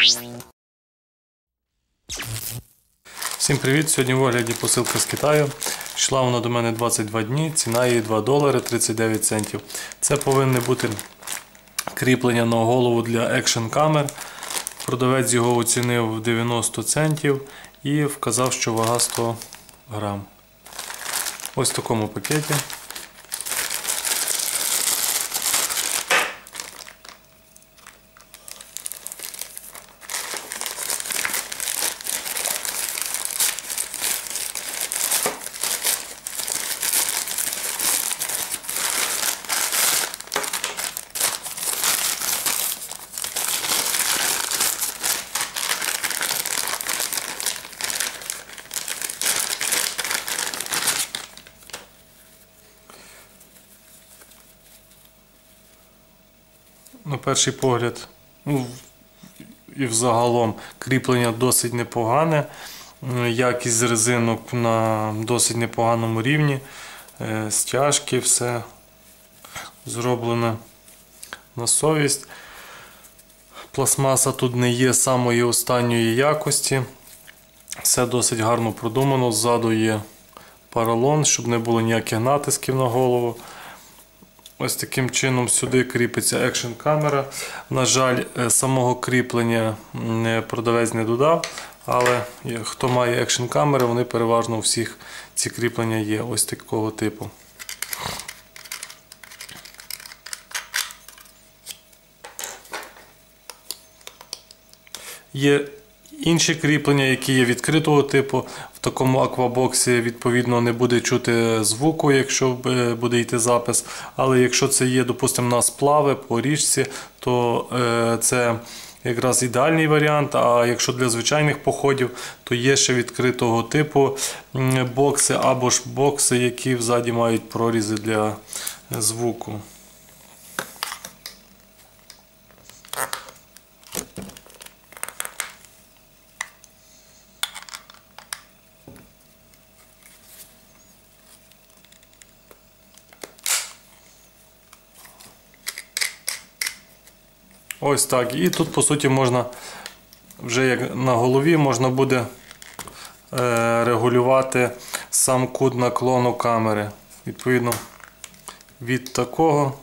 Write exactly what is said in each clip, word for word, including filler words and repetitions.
Всім привіт! Сьогодні в огляді посилка з Китаю. Йшла вона до мене двадцять два дні, ціна її два долари тридцять дев'ять центів. Це повинне бути кріплення на голову для екшн камер. Продавець його оцінив дев'яносто центів і вказав, що вага сто грам. Ось в такому пакеті. На перший погляд, ну, і взагалом кріплення досить непогане, якість резинок на досить непоганому рівні, стяжки, все зроблено на совість. Пластмаса тут не є самої останньої якості, все досить гарно продумано, ззаду є поролон, щоб не було ніяких натисків на голову. Ось таким чином сюди кріпиться екшн камера. На жаль, самого кріплення продавець не додав, але хто має екшн камери, вони переважно у всіх ці кріплення є ось такого типу. Є інші кріплення, які є відкритого типу. В такому аквабоксі, відповідно, не буде чути звуку, якщо буде йти запис. Але якщо це є, допустимо, на сплави по річці, то це якраз ідеальний варіант. А якщо для звичайних походів, то є ще відкритого типу бокси або ж бокси, які взаді мають прорізи для звуку. Ось так. І тут, по суті, можна, вже як на голові, можна буде е, регулювати сам кут наклону камери. Відповідно, від такого.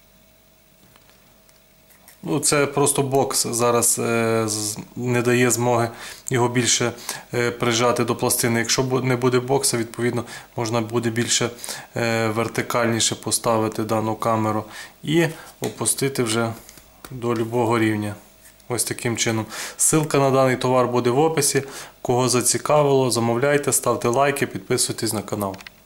Ну, це просто бокс зараз е, не дає змоги його більше е, прижати до пластини. Якщо не буде бокса, відповідно, можна буде більше е, вертикальніше поставити дану камеру і опустити вже до будь-якого рівня. Ось таким чином. Ссылка на даний товар буде в описі. Кого зацікавило, замовляйте, ставте лайки, підписуйтесь на канал.